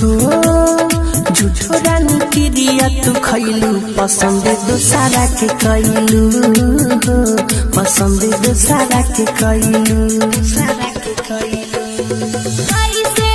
झूठो झूठो रानी क्रिया तू खैलू पसंद दूसरा के कैलू पसंद दूसरा के कैलू कैसे